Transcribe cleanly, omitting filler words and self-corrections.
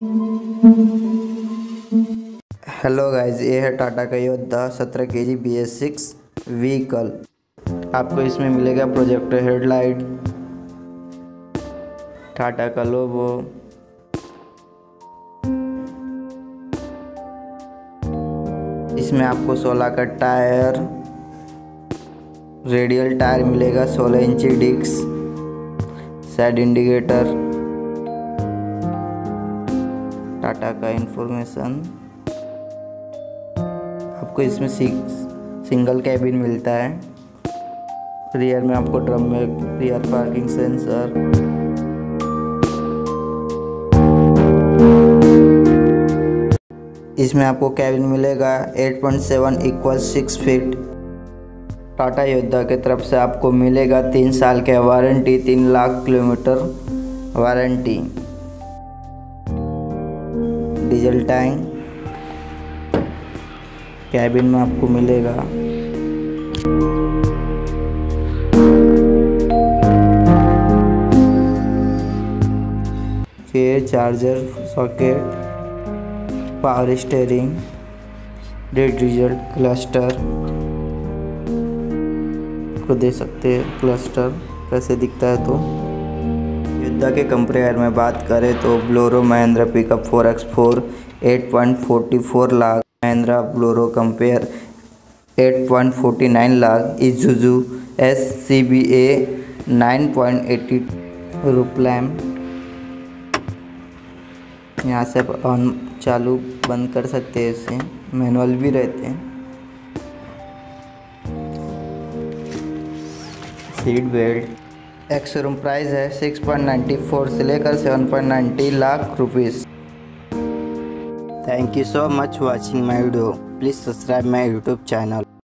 Hello guys, ये है टाटा का योद्धा 17 kg BS6 व्हीकल। आपको इसमें मिलेगा प्रोजेक्टर हेडलाइट, टाटा का लोगो, इसमें आपको 16 का टायर, रेडियल टायर मिलेगा, 16 इंची डिस्क, साइड इंडिकेटर, टाटा का इंफॉर्मेशन। आपको इसमें सिंगल कैबिन मिलता है। रियर में आपको ड्रम में रियर पार्किंग सेंसर, इसमें आपको कैबिन मिलेगा 8.7 = 6 फीट। टाटा योद्धा की तरफ से आपको मिलेगा 3 साल का warranty, 3 lakh kilometre warranty. Diesel tank cabin में आपको मिलेगा। फिर charger socket, power steering, digital cluster को दे सकते हैं। क्लस्टर कैसे दिखता है तो योद्धा के कंपेयर में बात करें तो Bolero Mahindra pickup 4x4 8.44 lakh, Mahindra Bolero compare 8.49 lakh, Isuzu SCBA 9.80 रुपये। यहाँ से आप ऑन चालू बंद कर सकते हैं, इसे मैनुअल भी रहते हैं। Seat belt. एक्स-शोरूम प्राइस है 6.94 से लेकर 7.90 lakh rupees. Thank you so much watching my video. Please subscribe my YouTube channel.